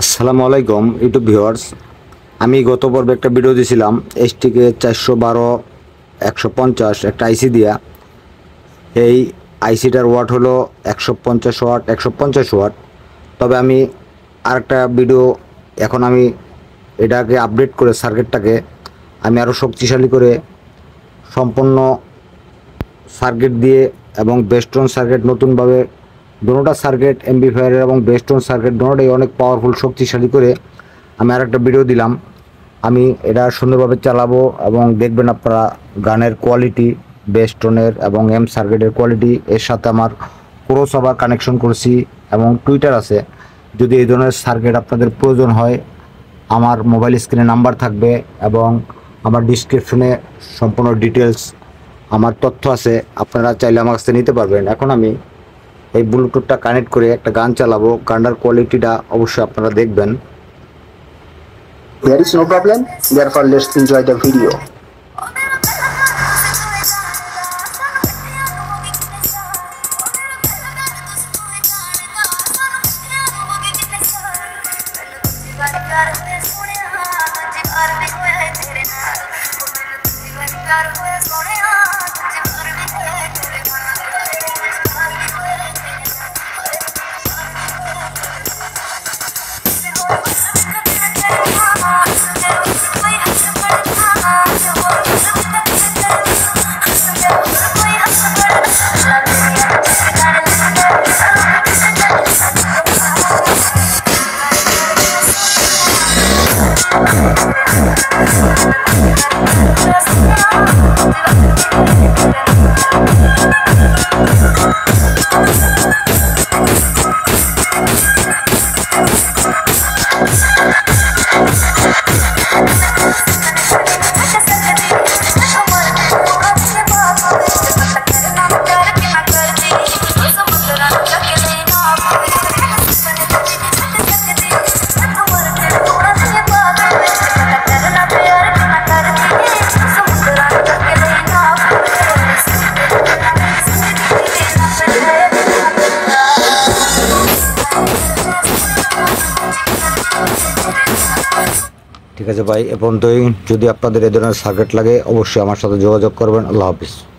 আসসালামু আলাইকুম YouTube viewers. আমি গত পর্বে একটা ভিডিও দিয়েছিলাম এসটিকে 412/150 একটা আইসি দিয়া। এই আইসিটার ওয়াট হলো 150 ওয়াট 150 ওয়াট। তবে আমি আরেকটা ভিডিও এখন আমি এটাকে আপডেট করে সার্কিটটাকে আমি আরও শক্তিশালী করে সম্পূর্ণ সার্কিট দিয়ে এবং বেস্টন সার্কিট নতুনভাবে দুটোটা সার্কিট এমপ্লিফায়ারের এবং বেস্টন সার্কিট দুটোটাই অনেক পাওয়ারফুল শক্তিশালী করে আমি আরেকটা ভিডিও দিলাম। আমি এটা সুন্দরভাবে চালাবো এবং দেখবেন আপনারা গানের কোয়ালিটি, বেস্টনের এবং এম সার্কিটের কোয়ালিটি। এর সাথে আমার ক্রস ওভার কানেকশন করছি এবং টুইটার আছে। যদি এই ধরনের সার্কিট আপনাদের প্রয়োজন হয় আমার মোবাইল স্ক্রিনে নাম্বার থাকবে এবং আমার ডিসক্রিপশনে সম্পূর্ণ ডিটেলস আমার তথ্য আছে, আপনারা চাইলে আমার কাছে নিতে পারবেন। এখন আমি এই ব্লুটুথটা কানেক্ট করে একটা গান চালাবো। গানটার কোয়ালিটিটা অবশ্যই আপনারা দেখবেন। There is no problem, therefore let's enjoy the video. ঠিক আছে ভাই, এ পর্যন্তই। যদি আপনাদের এ ধরনের সার্কিট লাগে অবশ্যই আমার সাথে যোগাযোগ করবেন। আল্লাহ হাফিজ।